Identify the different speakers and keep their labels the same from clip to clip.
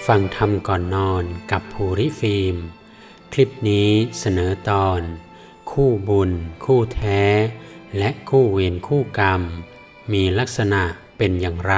Speaker 1: ฟังธรรมก่อนนอนกับภูริฟิล์มคลิปนี้เสนอตอนคู่บุญคู่แท้และคู่เวรคู่กรรมมีลักษณะเป็นอย่างไร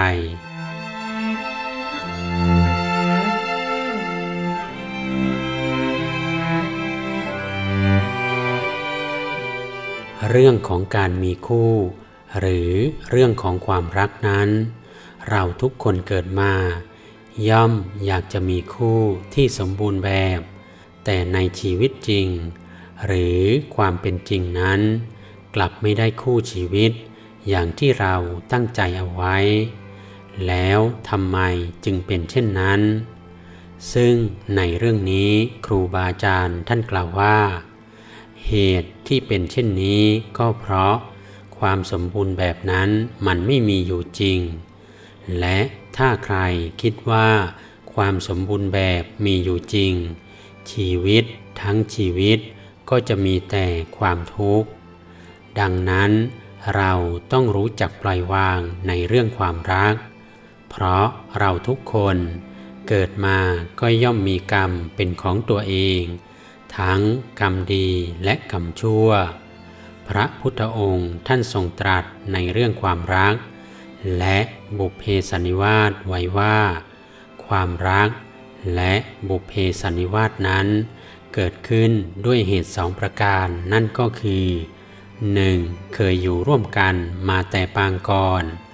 Speaker 1: เรื่องของการมีคู่หรือเรื่องของความรักนั้นเราทุกคนเกิดมาย่อมอยากจะมีคู่ที่สมบูรณ์แบบแต่ในชีวิตจริงหรือความเป็นจริงนั้นกลับไม่ได้คู่ชีวิตอย่างที่เราตั้งใจเอาไว้แล้วทำไมจึงเป็นเช่นนั้นซึ่งในเรื่องนี้ครูบาอาจารย์ท่านกล่าวว่าเหตุที่เป็นเช่นนี้ก็เพราะความสมบูรณ์แบบนั้นมันไม่มีอยู่จริงและถ้าใครคิดว่าความสมบูรณ์แบบมีอยู่จริงชีวิตทั้งชีวิตก็จะมีแต่ความทุกข์ดังนั้นเราต้องรู้จักปล่อยวางในเรื่องความรักเพราะเราทุกคนเกิดมาก็ย่อมมีกรรมเป็นของตัวเองทั้งกรรมดีและกรรมชั่วพระพุทธองค์ท่านทรงตรัสในเรื่องความรักและบุพเพสันนิวาสไว้ว่าความรักและบุพเพสันนิวาสนั้นเกิดขึ้นด้วยเหตุ2ประการนั่นก็คือ 1. เคยอยู่ร่วมกันมาแต่ปางก่อน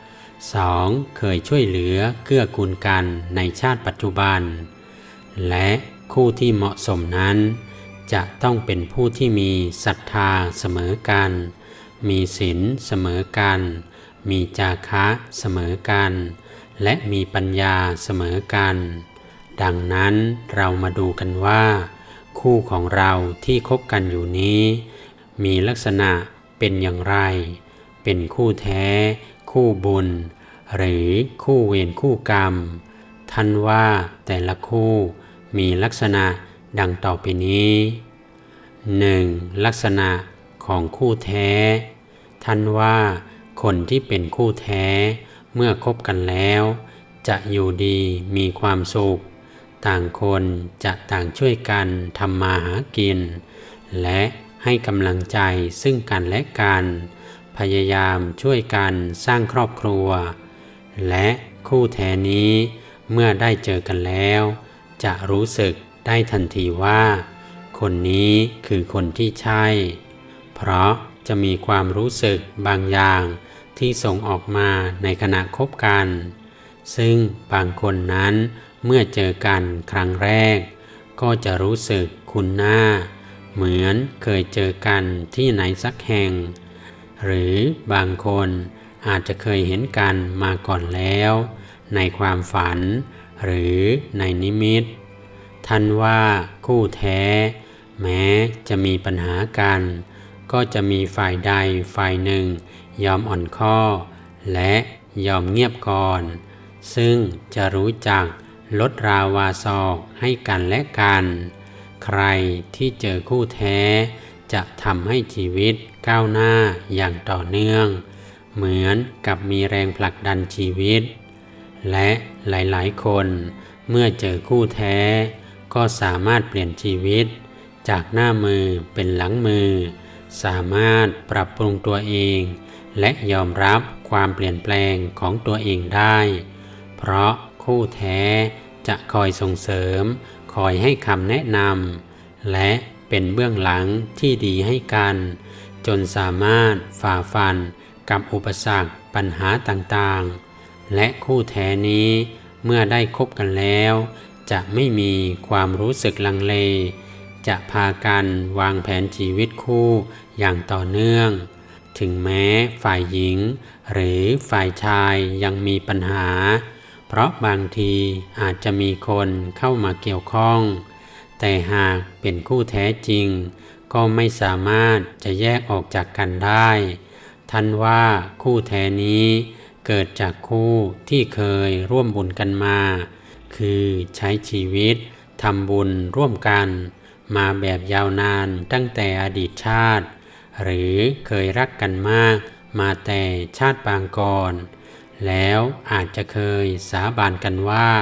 Speaker 1: 2. เคยช่วยเหลือเกื้อกูลกันในชาติปัจจุบันและคู่ที่เหมาะสมนั้นจะต้องเป็นผู้ที่มีศรัทธาเสมอกันมีศีลเสมอกันมีจาคะเสมอกันและมีปัญญาเสมอกันดังนั้นเรามาดูกันว่าคู่ของเราที่คบกันอยู่นี้มีลักษณะเป็นอย่างไรเป็นคู่แท้คู่บุญหรือคู่เวรคู่กรรมท่านว่าแต่ละคู่มีลักษณะดังต่อไปนี้ 1. ลักษณะของคู่แท้ท่านว่าคนที่เป็นคู่แท้เมื่อคบกันแล้วจะอยู่ดีมีความสุขต่างคนจะต่างช่วยกันทำมาหากินและให้กำลังใจซึ่งกันและกันพยายามช่วยกันสร้างครอบครัวและคู่แท้นี้เมื่อได้เจอกันแล้วจะรู้สึกได้ทันทีว่าคนนี้คือคนที่ใช่เพราะจะมีความรู้สึกบางอย่างที่ส่งออกมาในขณะคบกันซึ่งบางคนนั้นเมื่อเจอกันครั้งแรกก็จะรู้สึกคุ้นหน้าเหมือนเคยเจอกันที่ไหนสักแห่งหรือบางคนอาจจะเคยเห็นกันมาก่อนแล้วในความฝันหรือในนิมิตท่านว่าคู่แท้แม้จะมีปัญหากันก็จะมีฝ่ายใดฝ่ายหนึ่งยอมอ่อนข้อและยอมเงียบก่อนซึ่งจะรู้จักลดราวาศอกให้กันและกันใครที่เจอคู่แท้จะทำให้ชีวิตก้าวหน้าอย่างต่อเนื่องเหมือนกับมีแรงผลักดันชีวิตและหลายๆคนเมื่อเจอคู่แท้ก็สามารถเปลี่ยนชีวิตจากหน้ามือเป็นหลังมือสามารถปรับปรุงตัวเองและยอมรับความเปลี่ยนแปลงของตัวเองได้เพราะคู่แท้จะคอยส่งเสริมคอยให้คำแนะนำและเป็นเบื้องหลังที่ดีให้กันจนสามารถฝ่าฟันกับอุปสรรคปัญหาต่างๆและคู่แท้นี้เมื่อได้คบกันแล้วจะไม่มีความรู้สึกลังเลจะพากันวางแผนชีวิตคู่อย่างต่อเนื่องถึงแม้ฝ่ายหญิงหรือฝ่ายชายยังมีปัญหาเพราะบางทีอาจจะมีคนเข้ามาเกี่ยวข้องแต่หากเป็นคู่แท้จริงก็ไม่สามารถจะแยกออกจากกันได้ท่านว่าคู่แท้นี้เกิดจากคู่ที่เคยร่วมบุญกันมาคือใช้ชีวิตทำบุญร่วมกันมาแบบยาวนานตั้งแต่อดีตชาติหรือเคยรักกันมากมาแต่ชาติปางก่อนแล้วอาจจะเคยสาบานกันว่า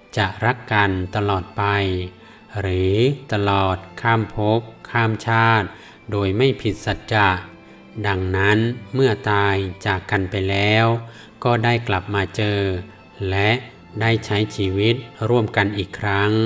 Speaker 1: จะรักกันตลอดไปหรือตลอดข้ามภพข้ามชาติโดยไม่ผิดสัจจะดังนั้นเมื่อตายจากกันไปแล้วก็ได้กลับมาเจอและได้ใช้ชีวิตร่วมกันอีกครั้ง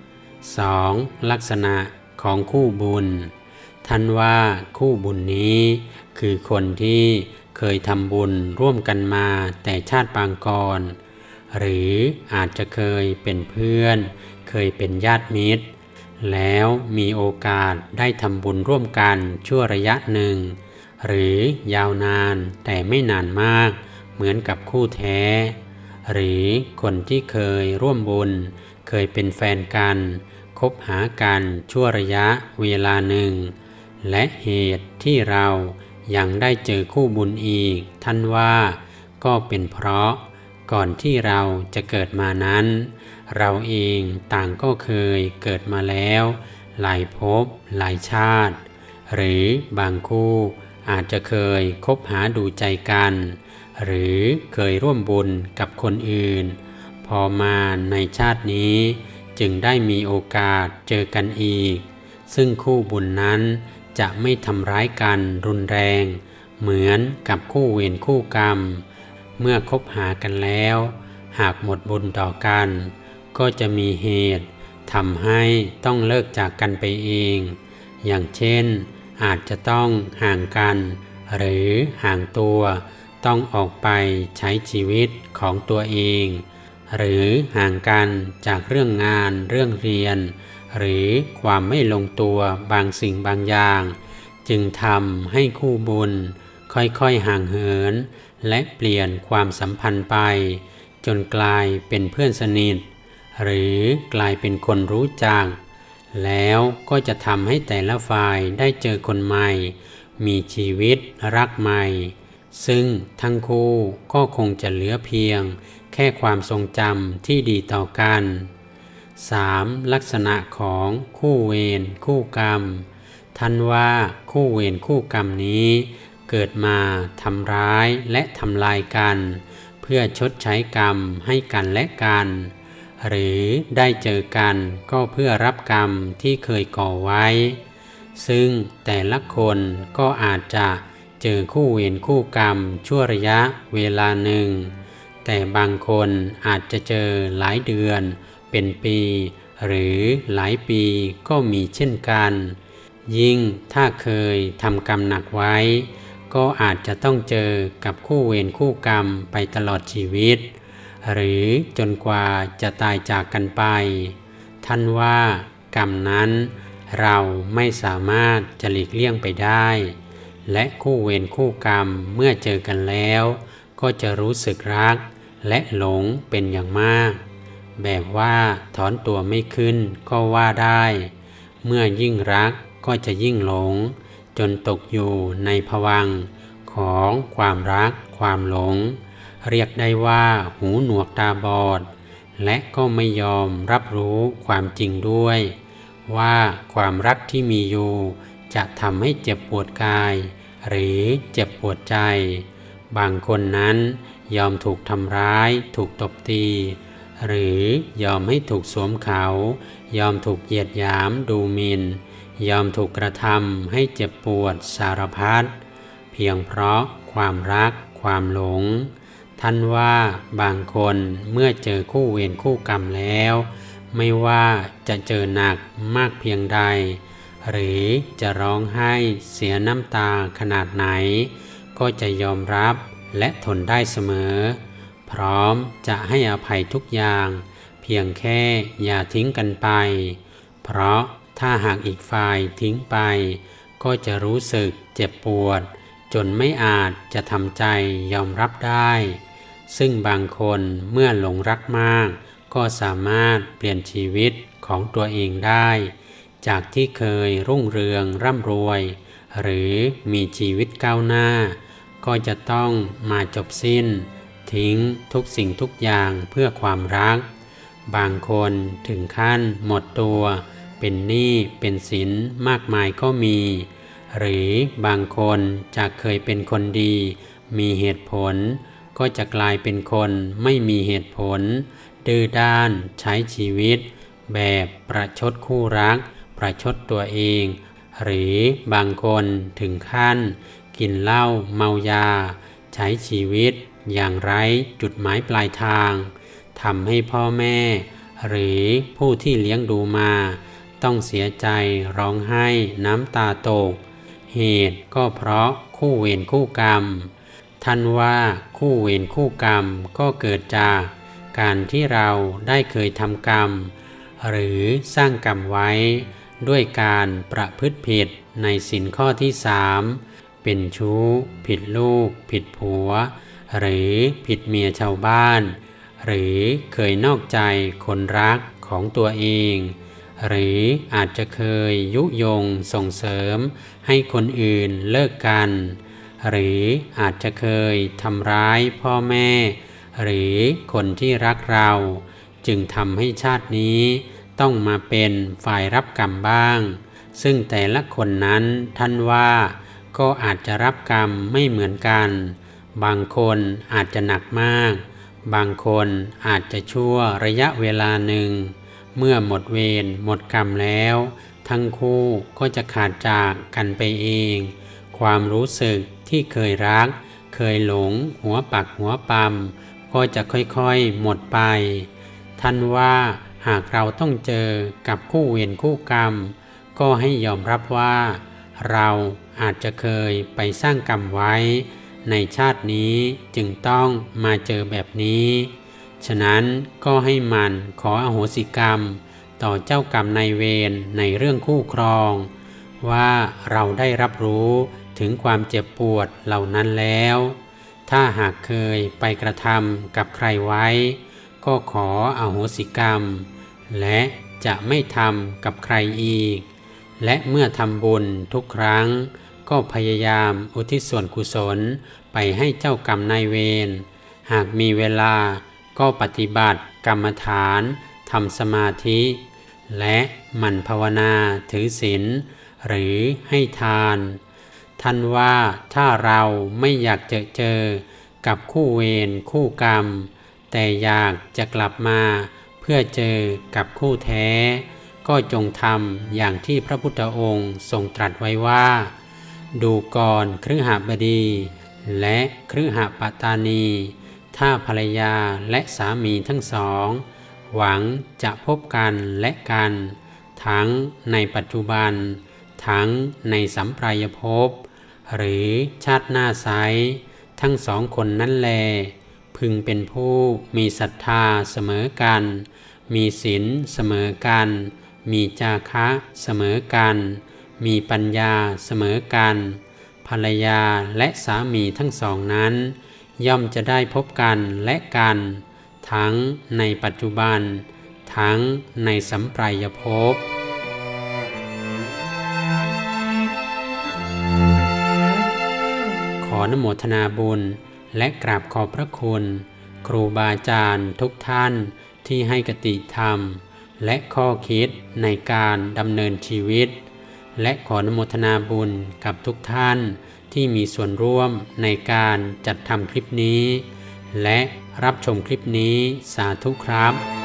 Speaker 1: 2. ลักษณะของคู่บุญท่านว่าคู่บุญนี้คือคนที่เคยทำบุญร่วมกันมาแต่ชาติปางก่อนหรืออาจจะเคยเป็นเพื่อนเคยเป็นญาติมิตรแล้วมีโอกาสได้ทำบุญร่วมกันชั่วระยะหนึ่งหรือยาวนานแต่ไม่นานมากเหมือนกับคู่แท้หรือคนที่เคยร่วมบุญเคยเป็นแฟนกันคบหากันชั่วระยะเวลาหนึ่งและเหตุที่เรายังได้เจอคู่บุญอีกท่านว่าก็เป็นเพราะก่อนที่เราจะเกิดมานั้นเราเองต่างก็เคยเกิดมาแล้วหลายภพหลายชาติหรือบางคู่อาจจะเคยคบหาดูใจกันหรือเคยร่วมบุญกับคนอื่นพอมาในชาตินี้จึงได้มีโอกาสเจอกันอีกซึ่งคู่บุญนั้นจะไม่ทำร้ายกันรุนแรงเหมือนกับคู่เวรคู่กรรมเมื่อคบหากันแล้วหากหมดบุญต่อกันก็จะมีเหตุทำให้ต้องเลิกจากกันไปเองอย่างเช่นอาจจะต้องห่างกันหรือห่างตัวต้องออกไปใช้ชีวิตของตัวเองหรือห่างกันจากเรื่องงานเรื่องเรียนหรือความไม่ลงตัวบางสิ่งบางอย่างจึงทำให้คู่บุญค่อยๆห่างเหินและเปลี่ยนความสัมพันธ์ไปจนกลายเป็นเพื่อนสนิทหรือกลายเป็นคนรู้จักแล้วก็จะทำให้แต่ละฝ่ายได้เจอคนใหม่มีชีวิตรักใหม่ซึ่งทั้งคู่ก็คงจะเหลือเพียงแค่ความทรงจำที่ดีต่อกัน 3. ลักษณะของคู่เวรคู่กรรมท่านว่าคู่เวรคู่กรรมนี้เกิดมาทำร้ายและทำลายกันเพื่อชดใช้กรรมให้กันและกันหรือได้เจอกันก็เพื่อรับกรรมที่เคยก่อไว้ซึ่งแต่ละคนก็อาจจะเจอคู่เวรคู่กรรมชั่วระยะเวลาหนึ่งแต่บางคนอาจจะเจอหลายเดือนเป็นปีหรือหลายปีก็มีเช่นกันยิ่งถ้าเคยทำกรรมหนักไว้ก็อาจจะต้องเจอกับคู่เวรคู่กรรมไปตลอดชีวิตหรือจนกว่าจะตายจากกันไปท่านว่ากรรมนั้นเราไม่สามารถจะหลีกเลี่ยงไปได้และคู่เวรคู่กรรมเมื่อเจอกันแล้วก็จะรู้สึกรักและหลงเป็นอย่างมากแบบว่าถอนตัวไม่ขึ้นก็ว่าได้เมื่อยิ่งรักก็จะยิ่งหลงจนตกอยู่ในภวังค์ของความรักความหลงเรียกได้ว่าหูหนวกตาบอดและก็ไม่ยอมรับรู้ความจริงด้วยว่าความรักที่มีอยู่จะทำให้เจ็บปวดกายหรือเจ็บปวดใจบางคนนั้นยอมถูกทำร้ายถูกตบตีหรือยอมให้ถูกสวมเขายอมถูกเหยียดหยามดูหมิ่นยอมถูกกระทำให้เจ็บปวดสารพัดเพียงเพราะความรักความหลงท่านว่าบางคนเมื่อเจอคู่เวรคู่กรรมแล้วไม่ว่าจะเจอหนักมากเพียงใดหรือจะร้องไห้เสียน้ำตาขนาดไหนก็จะยอมรับและทนได้เสมอพร้อมจะให้อภัยทุกอย่างเพียงแค่อย่าทิ้งกันไปเพราะถ้าหากอีกฝ่ายทิ้งไปก็จะรู้สึกเจ็บปวดจนไม่อาจจะทำใจยอมรับได้ซึ่งบางคนเมื่อหลงรักมากก็สามารถเปลี่ยนชีวิตของตัวเองได้จากที่เคยรุ่งเรืองร่ำรวยหรือมีชีวิตก้าวหน้าก็จะต้องมาจบสิ้นทิ้งทุกสิ่งทุกอย่างเพื่อความรักบางคนถึงขั้นหมดตัวเป็นหนี้เป็นสินมากมายก็มีหรือบางคนจากเคยเป็นคนดีมีเหตุผลก็จะกลายเป็นคนไม่มีเหตุผลดื้อด้านใช้ชีวิตแบบประชดคู่รักประชดตัวเองหรือบางคนถึงขั้นกินเหล้าเมายาใช้ชีวิตอย่างไร้จุดหมายปลายทางทำให้พ่อแม่หรือผู้ที่เลี้ยงดูมาต้องเสียใจร้องไห้น้ำตาตกเหตุก็เพราะคู่เวรคู่กรรมท่านว่าคู่เวรคู่กรรมก็เกิดจากการที่เราได้เคยทำกรรมหรือสร้างกรรมไว้ด้วยการประพฤติผิดในศีลข้อที่3เป็นชู้ผิดลูกผิดผัวหรือผิดเมียชาวบ้านหรือเคยนอกใจคนรักของตัวเองหรืออาจจะเคยยุยงส่งเสริมให้คนอื่นเลิกกันหรืออาจจะเคยทำร้ายพ่อแม่หรือคนที่รักเราจึงทำให้ชาตินี้ต้องมาเป็นฝ่ายรับกรรมบ้างซึ่งแต่ละคนนั้นท่านว่าก็อาจจะรับกรรมไม่เหมือนกันบางคนอาจจะหนักมากบางคนอาจจะชั่วระยะเวลาหนึ่งเมื่อหมดเวรหมดกรรมแล้วทั้งคู่ก็จะขาดจากกันไปเองความรู้สึกที่เคยรักเคยหลงหัวปักหัวปั๊มก็จะค่อยๆหมดไปท่านว่าหากเราต้องเจอกับคู่เวรคู่กรรมก็ให้ยอมรับว่าเราอาจจะเคยไปสร้างกรรมไว้ในชาตินี้จึงต้องมาเจอแบบนี้ฉะนั้นก็ให้มันขออโหสิกรรมต่อเจ้ากรรมนายเวรในเรื่องคู่ครองว่าเราได้รับรู้ถึงความเจ็บปวดเหล่านั้นแล้วถ้าหากเคยไปกระทำกับใครไว้ก็ขออโหสิกรรมและจะไม่ทำกับใครอีกและเมื่อทำบุญทุกครั้งก็พยายามอุทิศส่วนกุศลไปให้เจ้ากรรมนายเวรหากมีเวลาก็ปฏิบัติกรรมฐานทำสมาธิและหมั่นภาวนาถือศีลหรือให้ทานท่านว่าถ้าเราไม่อยากเจอกับคู่เวรคู่กรรมแต่อยากจะกลับมาเพื่อเจอกับคู่แท้ก็จงทำอย่างที่พระพุทธองค์ทรงตรัสไว้ว่าดูก่อนคฤหบดีและคฤหปตานีถ้าภรรยาและสามีทั้งสองหวังจะพบกันและกันทั้งในปัจจุบันทั้งในสัมปรายภพหรือชาติหน้าไซร้ทั้งสองคนนั้นแลพึงเป็นผู้มีศรัทธาเสมอกันมีศีลเสมอกันมีจาคะเสมอกันมีปัญญาเสมอกันภรรยาและสามีทั้งสองนั้นย่อมจะได้พบกันและกันทั้งในปัจจุบันทั้งในสัมปรายภพขออนุโมทนาบุญและกราบขอบพระคุณครูบาอาจารย์ทุกท่านที่ให้คติธรรมและข้อคิดในการดำเนินชีวิตและขออนุโมทนาบุญกับทุกท่านที่มีส่วนร่วมในการจัดทำคลิปนี้และรับชมคลิปนี้สาธุครับ